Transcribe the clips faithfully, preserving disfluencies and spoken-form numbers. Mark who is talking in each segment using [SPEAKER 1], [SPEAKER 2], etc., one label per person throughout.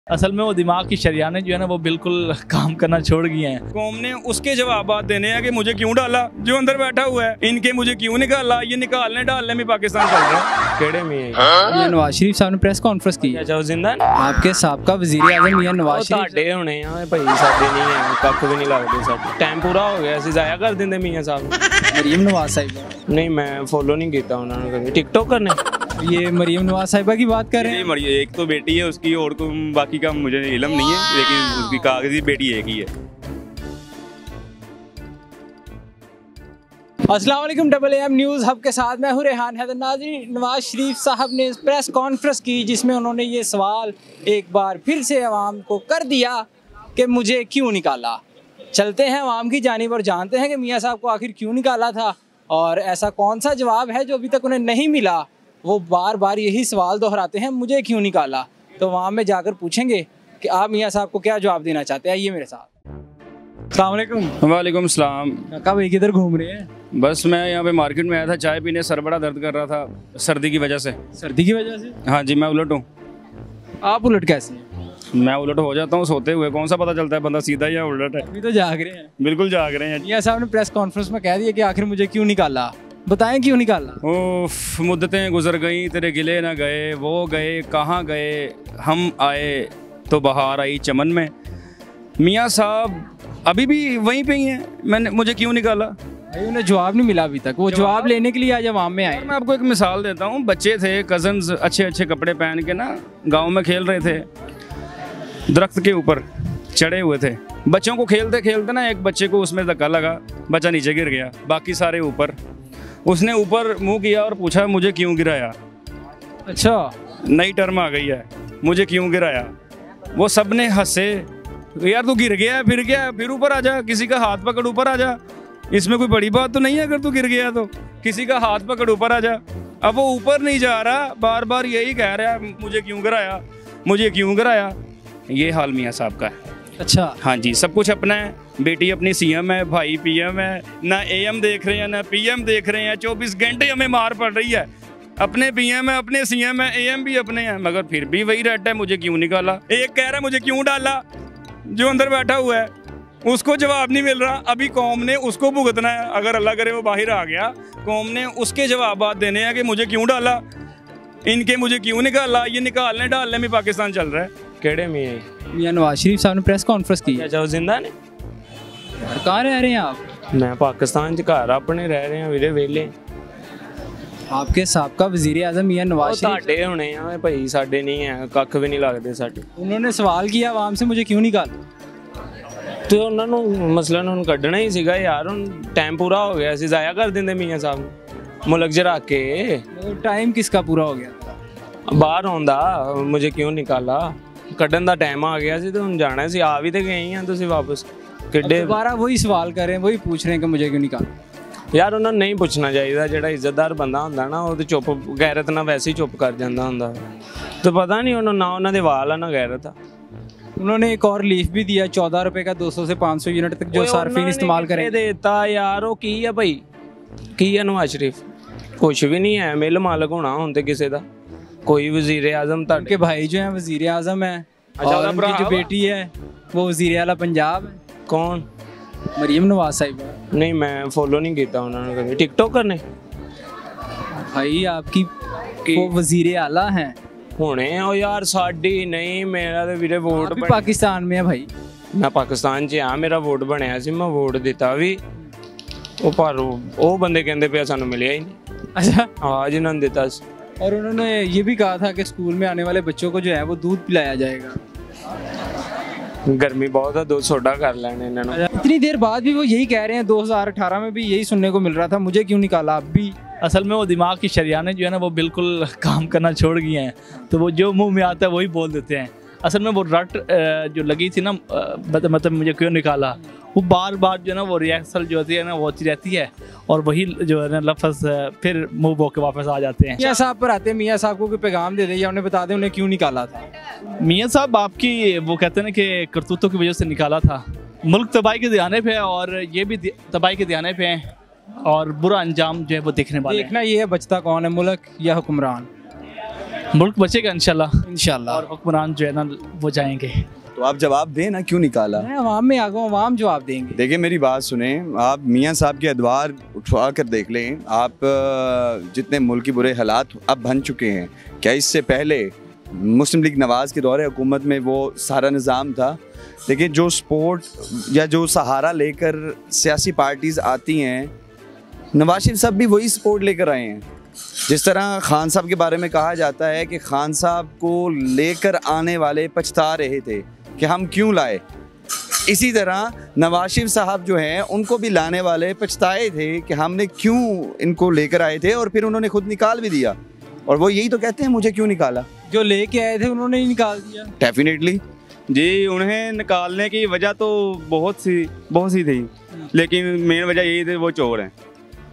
[SPEAKER 1] असल में वो दिमाग की शरियानें जो है ना वो बिल्कुल काम करना छोड़ गई हैं।
[SPEAKER 2] कौम ने उसके जवाब देने हैं कि मुझे क्यों डाला, जो अंदर बैठा हुआ है, इनके मुझे क्यों निकाला, ये निकालने डालने में पाकिस्तान चल रहा है। केड़े में
[SPEAKER 3] मियां नवाज शरीफ साहब ने प्रेस कॉन्फ्रेंस की।
[SPEAKER 2] अच्छा जिंदा
[SPEAKER 3] आपके साबका वजीर आजम मियां नवाज शरीफ
[SPEAKER 2] ਤੁਹਾਡੇ होने ਆ ਭਾਈ, ਸਾਡੇ नहीं है, ਕੱਖ भी नहीं लगते ਸਾਡੇ। टाइम पूरा हो गया, ਅਸੀਂ ਜ਼ਾਇਆ कर ਦਿੰਦੇ मियां साहब।
[SPEAKER 3] मरीम नवाज साहिबा
[SPEAKER 2] नहीं, मैं फॉलो नहीं किया उन्होंने कभी। टिकटॉक करने
[SPEAKER 3] ये मरीम नवाज साहिबा की बात कर रहे हैं।
[SPEAKER 2] मरियम एक तो बेटी है उसकी, और को बाकी का मुझे इल्म नहीं है, लेकिन उसकी कागजी बेटी एक ही है।
[SPEAKER 3] अस्सलाम वालेकुम, डबल एम न्यूज़ हब के साथ मैं हूँ रेहान हैदर। नाज़रीन, नवाज शरीफ साहब ने प्रेस कॉन्फ्रेंस की जिसमें उन्होंने ये सवाल एक बार फिर से अवाम को कर दिया कि मुझे क्यों निकाला। चलते हैं अवाम की जानिब और जानते हैं कि मियाँ साहब को आखिर क्यों निकाला था और ऐसा कौन सा जवाब है जो अभी तक उन्हें नहीं मिला। वो बार बार यही सवाल दोहराते हैं, मुझे क्यों निकाला। तो अवाम में जाकर पूछेंगे कि आप मियाँ साहब को क्या जवाब देना चाहते हैं। ये मेरे साथ। अस्सलाम वालेकुम।
[SPEAKER 2] वालेकुम सलाम।
[SPEAKER 3] काका भाई किधर घूम रहे हैं?
[SPEAKER 2] बस मैं यहाँ पे मार्केट में आया था, चाय पीने, सर बड़ा दर्द कर रहा था सर्दी की वजह से।
[SPEAKER 3] सर्दी की वजह से?
[SPEAKER 2] हाँ जी, मैं उलट हूँ।
[SPEAKER 3] आप उलट कैसे हैं?
[SPEAKER 2] मैं उलट हो जाता हूँ सोते हुए, कौन सा पता चलता है बंदा सीधा या उलट है।
[SPEAKER 3] अभी तो जाग रहे हैं।
[SPEAKER 2] बिल्कुल जाग रहे हैं।
[SPEAKER 3] मियाँ साहब ने प्रेस कॉन्फ्रेंस में कह दिया कि आखिर मुझे क्यों निकाला, बताएं क्यों निकाला।
[SPEAKER 2] उफ, मुद्दतें गुजर गई, तेरे गिले ना गए, वो गए कहाँ गए, हम आए तो बहार आई चमन में। मियाँ साहब अभी भी वहीं पे ही हैं। मैंने मुझे क्यों निकाला,
[SPEAKER 3] भाई उन्हें जवाब नहीं मिला अभी तक। वो जवाब लेने के लिए आज अवाम में आए।
[SPEAKER 2] मैं आपको एक मिसाल देता हूँ। बच्चे थे, कजन्स अच्छे अच्छे कपड़े पहन के ना गाँव में खेल रहे थे, दरख्त के ऊपर चढ़े हुए थे। बच्चों को खेलते खेलते ना एक बच्चे को उसमें धक्का लगा, बच्चा नीचे गिर गया, बाकी सारे ऊपर। उसने ऊपर मुंह किया और पूछा मुझे क्यों गिराया।
[SPEAKER 3] अच्छा,
[SPEAKER 2] नई टर्म आ गई है, मुझे क्यों गिराया। वो सब ने हंसे, यार तू गिर गया फिर क्या, फिर ऊपर आ जा, किसी का हाथ पकड़ ऊपर आ जा, इसमें कोई बड़ी बात तो नहीं है। अगर तू गिर गया तो किसी का हाथ पकड़ ऊपर आ जा। अब वो ऊपर नहीं जा रहा, बार बार यही कह रहा है मुझे क्यों गिराया, मुझे क्यों गिराया। ये हाल मियाँ साहब का है।
[SPEAKER 3] अच्छा,
[SPEAKER 2] हाँ जी, सब कुछ अपना है। बेटी अपनी सीएम है, भाई पीएम है, ना एएम देख रहे हैं ना पीएम देख रहे हैं। चौबीस घंटे हमें मार पड़ रही है। अपने पीएम है, अपने सीएम है, एएम भी अपने हैं, मगर फिर भी वही रहता है मुझे क्यों निकाला। एक कह रहा है मुझे क्यों डाला, जो अंदर बैठा हुआ है उसको जवाब नहीं मिल रहा। अभी कौम ने उसको भुगतना है। अगर अल्लाह करे वो बाहर आ गया, कौम ने उसके जवाब देने हैं कि मुझे क्यों डाला, इनके मुझे क्यों निकाला, ये निकालने डालने में पाकिस्तान चल रहा है। केड़े में
[SPEAKER 3] मियाँ नवाज शरीफ साहब ने प्रेस कॉन्फ्रेंस की।
[SPEAKER 2] अच्छा, जिंदा ने?
[SPEAKER 3] कहाँ रह रहे हैं आप?
[SPEAKER 2] मैं पाकिस्तान च घर अपने रह रहे हैं वीरे, वेले।
[SPEAKER 3] आपके साबका वजीर आजम मियाँ नवाज शरीफ
[SPEAKER 2] ਤੁਹਾਡੇ होने ਆ भाई, ਸਾਡੇ नहीं है, ਕੱਖ भी नहीं लगते ਸਾਡੇ।
[SPEAKER 3] उन्होंने सवाल किया अवाम से मुझे क्यों निकाला।
[SPEAKER 2] ਤੇ ਉਹਨਾਂ ਨੂੰ ਮਸਲਾ ਨੂੰ ਕੱਢਣਾ ਹੀ ਸੀਗਾ यार। ਹੁਣ टाइम पूरा हो गया, ਅਸੀਂ ਜ਼ਾਇਆ कर ਦਿੰਦੇ मियाँ साहब ਨੂੰ मुल्क च रख के।
[SPEAKER 3] टाइम किसका पूरा हो गया?
[SPEAKER 2] ਬਾਹਰ ਆਉਂਦਾ मुझे क्यों निकाला, ਕੱਢਣ ਦਾ टाइम आ गया ਸੀ ਤੇ ਹੁਣ ਜਾਣਾ ਸੀ। ਆ ਵੀ ਤੇ ਗਏ ਆ ਤੁਸੀਂ ਵਾਪਸ। ਕਿੱਡੇ
[SPEAKER 3] दोबारा वही सवाल कर रहे हैं, वही पूछ रहे हैं कि मुझे क्यों निकाला।
[SPEAKER 2] ਯਾਰ ਉਹਨਾਂ ਨੂੰ ਨਹੀਂ ਪੁੱਛਣਾ ਚਾਹੀਦਾ। ਜਿਹੜਾ ਇੱਜ਼ਤਦਾਰ ਬੰਦਾ ਹੁੰਦਾ ਨਾ ਉਹ ਤੇ ਚੁੱਪ, ਗੈਰਤ ਨਾਲ ਵੈਸੇ ਹੀ ਚੁੱਪ ਕਰ ਜਾਂਦਾ ਹੁੰਦਾ। ਤੇ ਪਤਾ ਨਹੀਂ ਉਹਨਾਂ ਨਾ ਉਹਨਾਂ ਦੇ ਵਾਲ ਆ ਨਾ गैरत आ।
[SPEAKER 3] उन्होंने एक और लीफ भी दिया, चौदह रुपए का दो सौ से पाँच सौ यूनिट तक जो सार्फिन इस्तेमाल करें
[SPEAKER 2] देता। यार वो की है भाई, की है नवाज शरीफ? कुछ भी नहीं है। मिल मालक होना ਹੁਣ ਤੇ ਕਿਸੇ ਦਾ। कोई वजीर आजम तक
[SPEAKER 3] के भाई जो हैं वजीर आजम है, और उनकी जो बेटी है वो वजीर आला पंजाब है।
[SPEAKER 2] कौन?
[SPEAKER 3] मरीम नवाज साहिबा।
[SPEAKER 2] नहीं, मैं फॉलो नहीं किया उन्होंने कभी। टिकटॉक करने
[SPEAKER 3] भाई आपकी वो वजीर आला हैं
[SPEAKER 2] होने। और यार साड़ी नहीं, मेरा तो वीरे वोट
[SPEAKER 3] भी पाकिस्तान में है भाई।
[SPEAKER 2] मैं पाकिस्तान च हाँ, मेरा वोट बनया सी, मैं वोट दिता भी। वो पर वो बंदे कहते पे सानू मिलिया ही नहीं।
[SPEAKER 3] अच्छा,
[SPEAKER 2] हाँ जिन्होंने दिता।
[SPEAKER 3] और उन्होंने ये भी कहा था कि स्कूल में आने वाले बच्चों को जो है वो दूध पिलाया जाएगा।
[SPEAKER 2] गर्मी बहुत है, दूध सोडा कर लेने इन्होंने।
[SPEAKER 3] इतनी देर बाद भी वो यही कह रहे हैं। दो हज़ार अठारह में भी यही सुनने को मिल रहा था, मुझे क्यों निकाला। अब भी
[SPEAKER 1] असल में वो दिमाग की शरियानें जो है ना वो बिल्कुल काम करना छोड़ गई हैं। तो वो जो मुंह में आता है वही बोल देते हैं। असल में वो रट जो लगी थी ना, मतलब मुझे क्यों निकाला, वो बार बार जो है ना वो रिहर्सल जो होती है ना वो होती रहती है, और वही जो है ना लफ्ज़ फिर मुंह बो के वापस आ जाते हैं।
[SPEAKER 3] मियाँ साहब पर आते हैं, मियाँ साहब को कोई पैगाम दे दे या उन्हें बता दें उन्हें क्यों निकाला था।
[SPEAKER 1] मियाँ साहब आपकी वो कहते हैं ना कि करतूतों की वजह से निकाला था। मुल्क तबाही के दियाने पे है, और ये भी तबाही के दियाने पे हैं, और बुरा अंजाम जो है वो देखने वाले।
[SPEAKER 3] देखना ये है बचता कौन है, मुल्क या हुक्मरान।
[SPEAKER 1] मुल्क बचेगा इंशाल्लाह,
[SPEAKER 3] इंशाल्लाह।
[SPEAKER 1] और हुक्मरान जो है ना वो जाएंगे।
[SPEAKER 4] तो आप जवाब दें ना, क्यों निकाला?
[SPEAKER 3] मैं अवाम में आ गया हूँ, अवाम जवाब देंगे।
[SPEAKER 4] देखिए मेरी बात सुने, आप मियाँ साहब के अदवार उठवा कर देख लें। आप अ, जितने मुल्क के बुरे हालात अब बन चुके हैं, क्या इससे पहले मुस्लिम लीग नवाज़ के दौरे हुकूमत में वो सारा निज़ाम था? देखिए जो स्पोर्ट या जो सहारा लेकर सियासी पार्टीज़ आती हैं, नवाज शरीफ साहब भी वही सपोर्ट लेकर आए हैं। जिस तरह खान साहब के बारे में कहा जाता है कि खान साहब को लेकर आने वाले पछता रहे थे कि हम क्यों लाए, इसी तरह नवाज शरीफ साहब जो हैं उनको भी लाने वाले पछताए थे कि हमने क्यों इनको लेकर आए थे, और फिर उन्होंने खुद निकाल भी दिया। और वो यही तो कहते हैं मुझे क्यों निकाला।
[SPEAKER 3] जो लेके आए थे उन्होंने ही निकाल दिया।
[SPEAKER 4] डेफिनेटली
[SPEAKER 2] जी, उन्हें निकालने की वजह तो बहुत सी बहुत सी थी, लेकिन मेन वजह यही थी वो चोर हैं।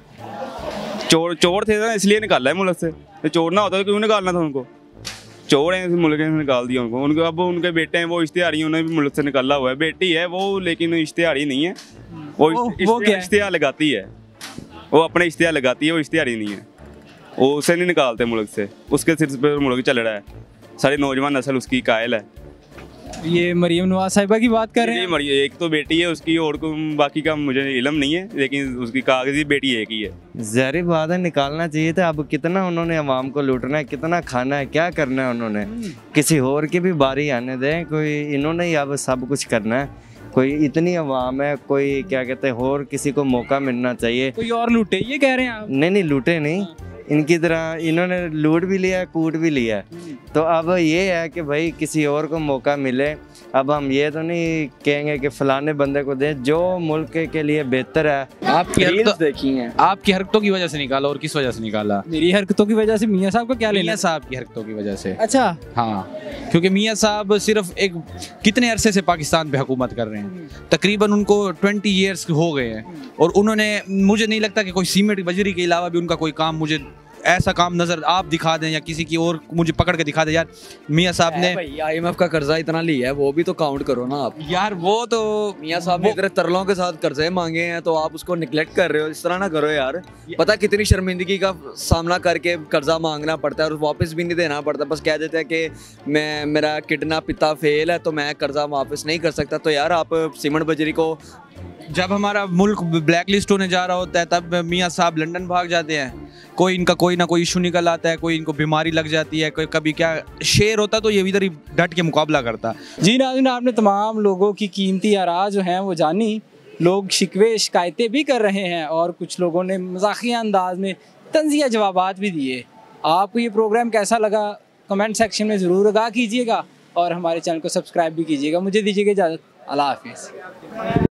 [SPEAKER 2] चोर चोर थे ना, इसलिए निकाला है मुल्क से। तो चोर ना होता तो क्यों निकालना था उनको? चोर हैं, मुल्क से निकाल दिया उनको। उनको अब उनके बेटे हैं वो इश्तिहारी, उन्हें भी मुल्क से निकाला हुआ है। बेटी है वो, लेकिन इश्तिहारी नहीं है वो।
[SPEAKER 3] वो- वो क्या है?
[SPEAKER 2] इश्तिहार लगाती है वो, अपने इश्तिहार लगाती है, वो इश्तिहारी नहीं है। वो उसे नहीं निकालते मुल्क से, उसके सिर पे मुल्क चल रहा है। सारी नौजवान नस्ल उसकी कायल है।
[SPEAKER 3] ये मरीम नवाज साहिबा की बात कर रहे
[SPEAKER 2] जी,
[SPEAKER 3] हैं।
[SPEAKER 2] मरी एक तो बेटी है उसकी, और को बाकी का मुझे इल्म नहीं है, लेकिन उसकी कागजी बेटी एक ही है।
[SPEAKER 5] ज़ाहिर बात है निकालना चाहिए था। अब कितना उन्होंने अवाम को लूटना है, कितना खाना है, क्या करना है उन्होंने। किसी और की भी बारी आने दें, कोई इन्होंने ही अब सब कुछ करना है। कोई इतनी अवाम है, कोई क्या कहते हैं, और किसी को मौका मिलना चाहिए।
[SPEAKER 3] कोई और लूटे ये कह रहे हैं आप?
[SPEAKER 5] नहीं नहीं लूटे नहीं, इनकी तरह इन्होंने लूट भी लिया है, कूट भी लिया है। तो अब ये है कि भाई किसी और को मौका मिले। अब हम ये तो नहीं कहेंगे कि फलाने बंदे को दे, जो मुल्क के लिए बेहतर है।
[SPEAKER 6] आपकी हरकतों
[SPEAKER 5] देखी हैं
[SPEAKER 6] आपकी हरकतों की वजह से निकाला, और किस वजह से निकाला?
[SPEAKER 3] मेरी हरकतों की वजह से मियाँ साहब का क्या लेना?
[SPEAKER 6] मियाँ साहब की हरकतों की वजह से।
[SPEAKER 3] अच्छा,
[SPEAKER 6] हाँ, क्योंकि मियाँ साहब सिर्फ एक कितने अरसे से पाकिस्तान पे हुकूमत कर रहे हैं, तकरीबन उनको ट्वेंटी ईयर्स हो गए हैं, और उन्होंने, मुझे नहीं लगता कि कोई सीमेंट बजरी के अलावा भी उनका कोई काम, मुझे ऐसा काम नजर आप दिखा दें या किसी की और मुझे पकड़ के दिखा दे। यार मियाँ साहब ने
[SPEAKER 7] भाई आईएमएफ का कर्जा इतना लिया है, वो भी तो काउंट करो ना आप।
[SPEAKER 6] यार वो तो
[SPEAKER 7] मियाँ साहब ने इतने तरलों के साथ कर्जे मांगे हैं, तो आप उसको निगलेक्ट कर रहे हो। इस तरह ना करो यार। पता है कितनी शर्मिंदगी का सामना करके कर्जा मांगना पड़ता है, और वापस भी नहीं देना पड़ता। बस कह देते हैं कि मैं, मेरा किडना पिता फेल है तो मैं कर्जा वापस नहीं कर सकता। तो यार आप सीमेंट बजरी को,
[SPEAKER 6] जब हमारा मुल्क ब्लैक लिस्ट होने जा रहा होता है तब मियाँ साहब लंदन भाग जाते हैं। कोई इनका कोई ना कोई इशू निकल आता है, कोई इनको बीमारी लग जाती है, कोई कभी क्या शेर होता तो ये इधर ही डट के मुकाबला करता।
[SPEAKER 3] जी नाज़रीन, आपने तमाम लोगों की कीमती आराज़ जो हैं वो जानी। लोग शिकवे शिकायतें भी कर रहे हैं, और कुछ लोगों ने मज़ाकिया अंदाज में तंज़िया जवाबात भी दिए। आपको ये प्रोग्राम कैसा लगा कमेंट सेक्शन में ज़रूर आगाह कीजिएगा, और हमारे चैनल को सब्सक्राइब भी कीजिएगा। मुझे दीजिएगा इजाज़त। अल्लाह हाफिज़।